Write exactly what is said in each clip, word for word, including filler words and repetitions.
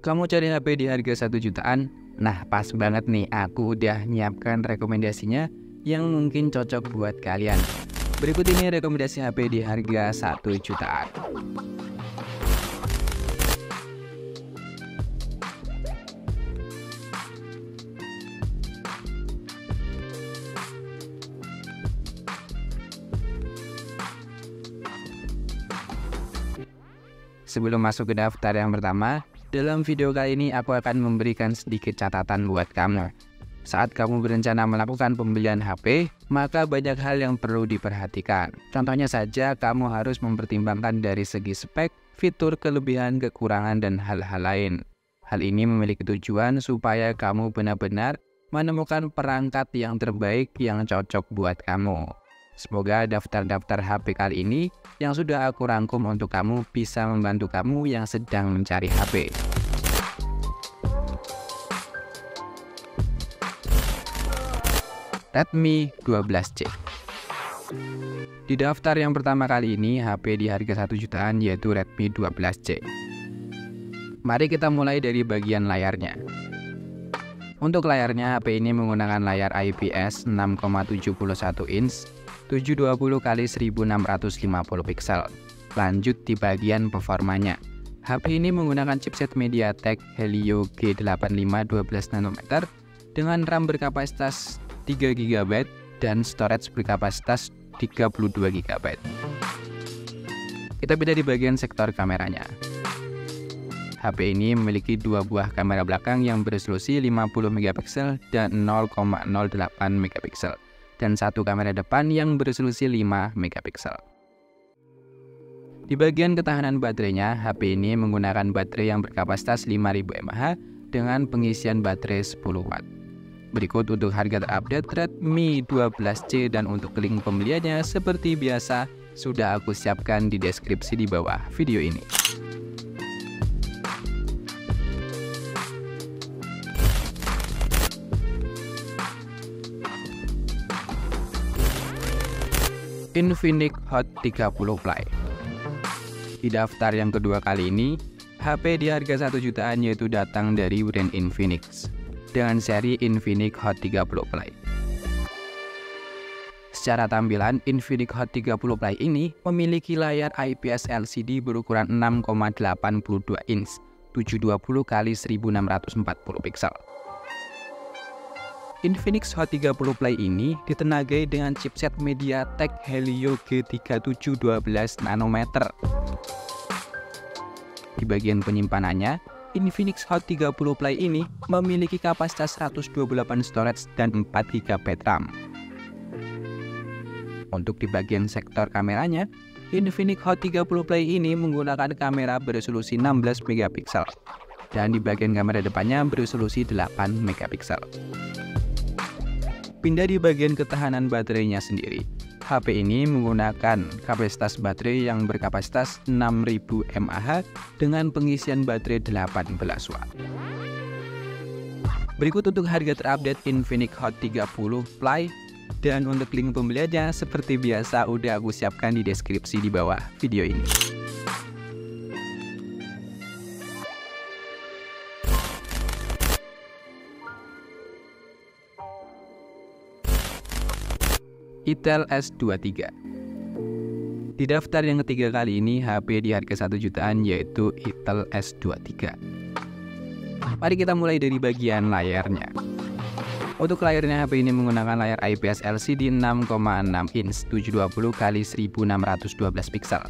Kamu cari H P di harga satu jutaan? Nah, pas banget nih, aku udah nyiapkan rekomendasinya yang mungkin cocok buat kalian. Berikut ini rekomendasi H P di harga satu jutaan. Sebelum masuk ke daftar yang pertama, dalam video kali ini aku akan memberikan sedikit catatan buat kamu. Saat kamu berencana melakukan pembelian H P, maka banyak hal yang perlu diperhatikan. Contohnya saja, kamu harus mempertimbangkan dari segi spek, fitur, kelebihan, kekurangan, dan hal-hal lain. Hal ini memiliki tujuan supaya kamu benar-benar menemukan perangkat yang terbaik yang cocok buat kamu. Semoga daftar-daftar H P kali ini yang sudah aku rangkum untuk kamu bisa membantu kamu yang sedang mencari H P. Redmi dua belas C. Di daftar yang pertama kali ini, H P di harga satu jutaan yaitu Redmi dua belas C. Mari kita mulai dari bagian layarnya. Untuk layarnya, H P ini menggunakan layar I P S enam koma tujuh satu inch, tujuh ratus dua puluh kali seribu enam ratus lima puluh piksel. Lanjut di bagian performanya. H P ini menggunakan chipset MediaTek Helio G delapan lima satu dua nanometer dengan RAM berkapasitas tiga giga byte dan storage berkapasitas tiga puluh dua giga byte. Kita pindah di bagian sektor kameranya. H P ini memiliki dua buah kamera belakang yang beresolusi lima puluh megapiksel dan nol koma nol delapan megapiksel dan satu kamera depan yang beresolusi lima megapiksel. Di bagian ketahanan baterainya, H P ini menggunakan baterai yang berkapasitas lima ribu mAh dengan pengisian baterai sepuluh watt. Berikut untuk harga terupdate Redmi dua belas C dan untuk link pembeliannya seperti biasa sudah aku siapkan di deskripsi di bawah video ini. Infinix Hot tiga puluh Play. Di daftar yang kedua kali ini, H P di harga satu jutaan yaitu datang dari brand Infinix dengan seri Infinix Hot tiga puluh Play. Secara tampilan, Infinix Hot tiga puluh Play ini memiliki layar I P S L C D berukuran enam koma delapan dua inch, tujuh ratus dua puluh kali seribu enam ratus empat puluh piksel. Infinix Hot tiga puluh Play ini ditenagai dengan chipset MediaTek Helio G tiga tujuh satu dua nanometer. Di bagian penyimpanannya, Infinix Hot tiga puluh Play ini memiliki kapasitas seratus dua puluh delapan storage dan empat giga byte RAM. Untuk di bagian sektor kameranya, Infinix Hot tiga puluh Play ini menggunakan kamera beresolusi enam belas megapiksel dan di bagian kamera depannya beresolusi delapan megapiksel. Pindah di bagian ketahanan baterainya sendiri. H P ini menggunakan kapasitas baterai yang berkapasitas enam ribu mAh dengan pengisian baterai delapan belas watt. Berikut untuk harga terupdate Infinix Hot tiga puluh Play dan untuk link pembeliannya seperti biasa udah aku siapkan di deskripsi di bawah video ini. Itel S dua puluh tiga. Di daftar yang ketiga kali ini, H P di harga satu jutaan yaitu Itel S dua puluh tiga. Mari kita mulai dari bagian layarnya. Untuk layarnya, H P ini menggunakan layar I P S L C D enam koma enam inch, tujuh ratus dua puluh kali seribu enam ratus dua belas piksel.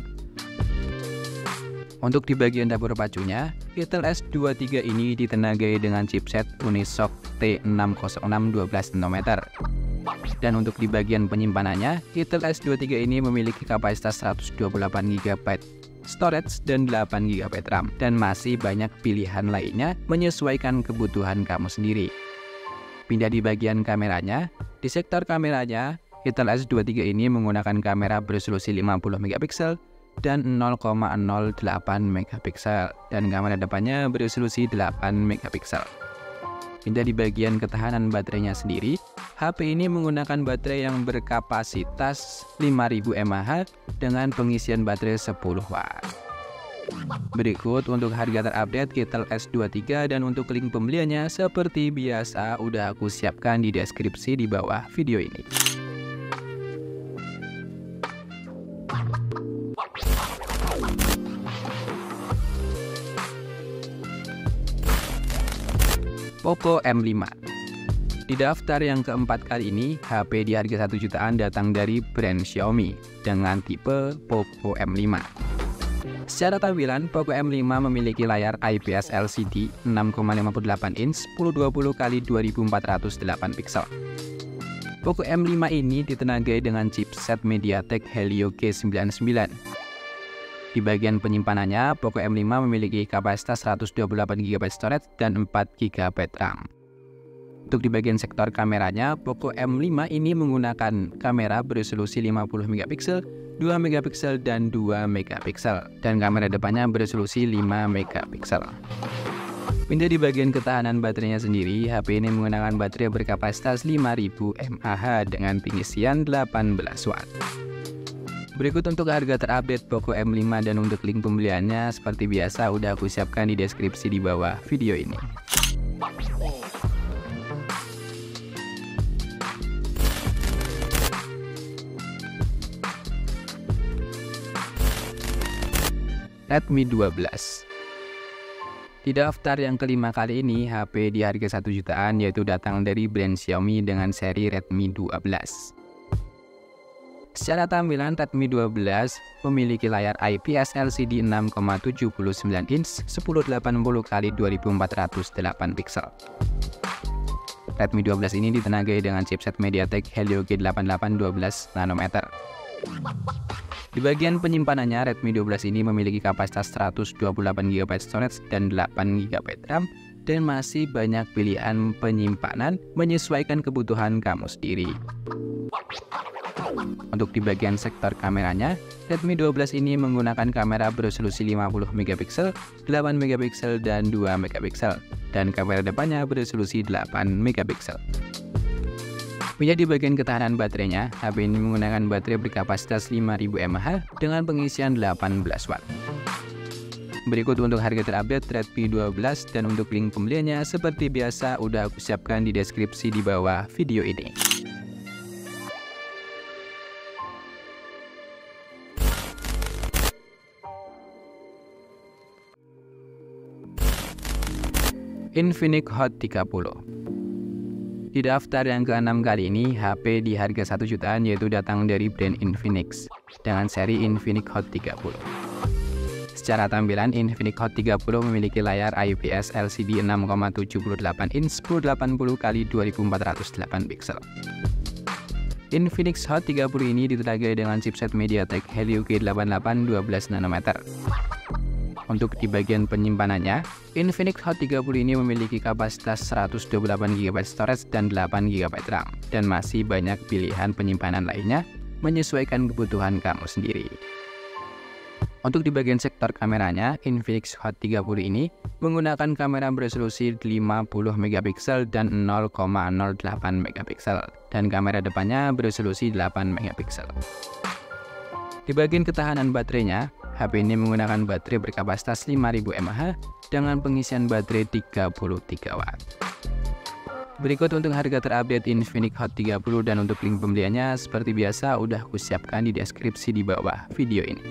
Untuk di bagian dapur pacunya, Itel S dua puluh tiga ini ditenagai dengan chipset Unisoc T enam nol enam satu dua nanometer. Dan untuk di bagian penyimpanannya, Itel S dua puluh tiga ini memiliki kapasitas seratus dua puluh delapan giga byte storage dan delapan giga byte RAM, dan masih banyak pilihan lainnya menyesuaikan kebutuhan kamu sendiri. Pindah di bagian kameranya. Di sektor kameranya, Itel S dua puluh tiga ini menggunakan kamera beresolusi lima puluh megapiksel dan nol koma nol delapan megapiksel dan kamera depannya beresolusi delapan megapiksel. Pindah di bagian ketahanan baterainya sendiri, H P ini menggunakan baterai yang berkapasitas lima ribu mAh dengan pengisian baterai sepuluh watt. Berikut untuk harga terupdate Kittel S dua puluh tiga dan untuk link pembeliannya seperti biasa udah aku siapkan di deskripsi di bawah video ini. Poco M lima. Di daftar yang keempat kali ini, H P di harga satu jutaan datang dari brand Xiaomi dengan tipe Poco M lima. Secara tampilan, Poco M lima memiliki layar I P S L C D enam koma lima delapan inch sepuluh dua puluh kali dua ribu empat ratus delapan piksel. Poco M lima ini ditenagai dengan chipset MediaTek Helio G sembilan sembilan. Di bagian penyimpanannya, Poco M lima memiliki kapasitas seratus dua puluh delapan giga byte storage dan empat giga byte RAM. Untuk di bagian sektor kameranya, Poco M lima ini menggunakan kamera beresolusi lima puluh megapiksel, dua megapiksel, dan dua megapiksel. Dan kamera depannya beresolusi lima megapiksel. Pindah di bagian ketahanan baterainya sendiri, H P ini menggunakan baterai berkapasitas lima ribu mAh dengan pengisian delapan belas watt. Berikut untuk harga terupdate Poco M lima dan untuk link pembeliannya seperti biasa udah aku siapkan di deskripsi di bawah video ini. Redmi dua belas. Di daftar yang kelima kali ini, H P di harga satu jutaan yaitu datang dari brand Xiaomi dengan seri Redmi dua belas. Secara tampilan, Redmi dua belas memiliki layar I P S L C D enam koma tujuh sembilan inch sepuluh delapan puluh kali dua ribu empat ratus delapan piksel. Redmi dua belas ini ditenagai dengan chipset MediaTek Helio G delapan delapan satu dua nanometer. Di bagian penyimpanannya, Redmi dua belas ini memiliki kapasitas seratus dua puluh delapan giga byte storage dan delapan giga byte RAM dan masih banyak pilihan penyimpanan menyesuaikan kebutuhan kamu sendiri. Untuk di bagian sektor kameranya, Redmi dua belas ini menggunakan kamera beresolusi lima puluh megapiksel, delapan megapiksel, dan dua megapiksel, dan kamera depannya beresolusi delapan megapiksel. Punya di bagian ketahanan baterainya, H P ini menggunakan baterai berkapasitas lima ribu mAh dengan pengisian delapan belas watt. Berikut untuk harga terupdate Redmi dua belas dan untuk link pembeliannya seperti biasa udah aku siapkan di deskripsi di bawah video ini. Infinix Hot tiga puluh. Di daftar yang keenam kali ini, H P di harga satu jutaan yaitu datang dari brand Infinix dengan seri Infinix Hot tiga puluh. Secara tampilan, Infinix Hot tiga puluh memiliki layar I P S L C D enam koma tujuh delapan inch sepuluh delapan puluh kali dua ribu empat ratus delapan piksel. Infinix Hot tiga puluh ini ditenagai dengan chipset MediaTek Helio G delapan delapan satu dua nanometer. Untuk di bagian penyimpanannya, Infinix Hot tiga puluh ini memiliki kapasitas seratus dua puluh delapan giga byte storage dan delapan giga byte RAM, dan masih banyak pilihan penyimpanan lainnya menyesuaikan kebutuhan kamu sendiri. Untuk di bagian sektor kameranya, Infinix Hot tiga puluh ini menggunakan kamera beresolusi lima puluh megapiksel dan nol koma nol delapan megapiksel, dan kamera depannya beresolusi delapan megapiksel. Di bagian ketahanan baterainya, H P ini menggunakan baterai berkapasitas lima ribu mAh dengan pengisian baterai tiga puluh tiga watt. Berikut untuk harga terupdate Infinix Hot tiga puluh dan untuk link pembeliannya seperti biasa udah aku siapkan di deskripsi di bawah video ini.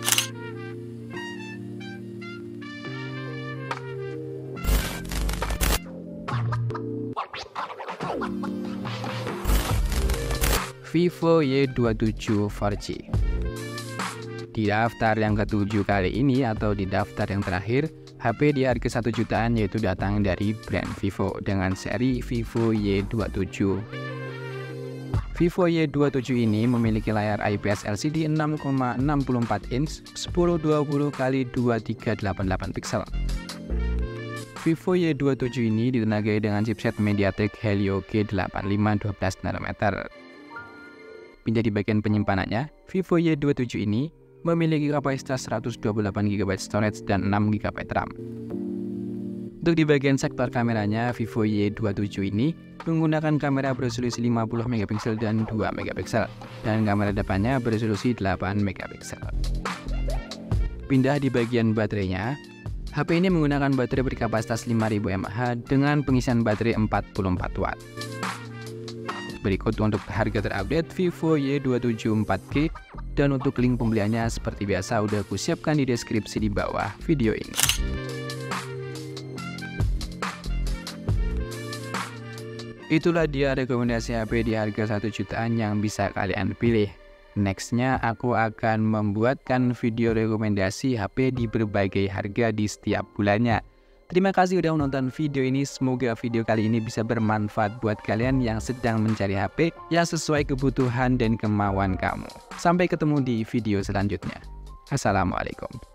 Vivo Y dua puluh tujuh empat G. Di daftar yang ketujuh kali ini atau di daftar yang terakhir, H P di harga satu jutaan yaitu datang dari brand Vivo dengan seri Vivo Y dua puluh tujuh. Vivo Y dua puluh tujuh ini memiliki layar I P S L C D enam koma enam empat inch sepuluh dua puluh kali dua tiga delapan delapan piksel. Vivo Y dua puluh tujuh ini ditenagai dengan chipset MediaTek Helio G delapan lima satu dua nanometer. Pindah di bagian penyimpanannya, Vivo Y dua puluh tujuh ini memiliki kapasitas seratus dua puluh delapan giga byte storage dan enam giga byte RAM. Untuk di bagian sektor kameranya, Vivo Y dua puluh tujuh ini menggunakan kamera beresolusi lima puluh megapiksel dan dua megapiksel, dan kamera depannya beresolusi delapan megapiksel. pindah di bagian baterainya. H P ini menggunakan baterai berkapasitas lima ribu mAh dengan pengisian baterai empat puluh empat watt. Berikut untuk harga terupdate Vivo Y dua tujuh empat G, dan untuk link pembeliannya seperti biasa udah aku siapkan di deskripsi di bawah video ini. Itulah dia rekomendasi H P di harga satu jutaan yang bisa kalian pilih. Nextnya aku akan membuatkan video rekomendasi H P di berbagai harga di setiap bulannya. Terima kasih udah menonton video ini, semoga video kali ini bisa bermanfaat buat kalian yang sedang mencari H P yang sesuai kebutuhan dan kemauan kamu. Sampai ketemu di video selanjutnya. Assalamualaikum.